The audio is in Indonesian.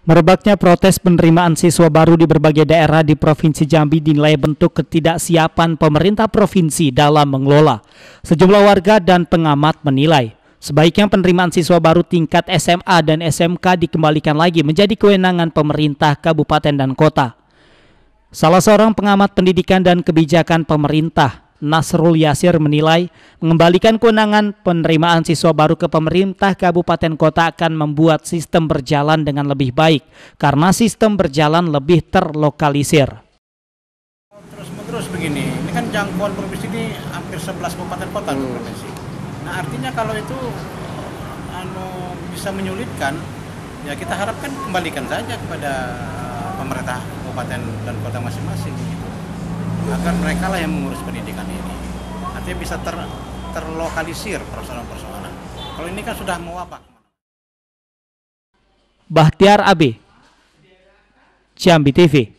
Merebaknya protes penerimaan siswa baru di berbagai daerah di Provinsi Jambi dinilai bentuk ketidaksiapan pemerintah provinsi dalam mengelola. Sejumlah warga dan pengamat menilai, sebaiknya penerimaan siswa baru tingkat SMA dan SMK dikembalikan lagi menjadi kewenangan pemerintah kabupaten dan kota. Salah seorang pengamat pendidikan dan kebijakan pemerintah, Nasrul Yasir, menilai mengembalikan kewenangan penerimaan siswa baru ke pemerintah kabupaten kota akan membuat sistem berjalan dengan lebih baik karena sistem berjalan lebih terlokalisir. Terus begini, ini kan jangkauan provinsi ini hampir 11 kabupaten kota provinsi. Nah artinya kalau itu bisa menyulitkan, ya kita harapkan kembalikan saja kepada pemerintah kabupaten dan kota masing-masing gitu. Agar mereka lah yang mengurus pendidikan ini. Artinya bisa terlokalisir persoalan-persoalan. Kalau ini kan sudah mewabah. Bahtiar AB, Jambi TV.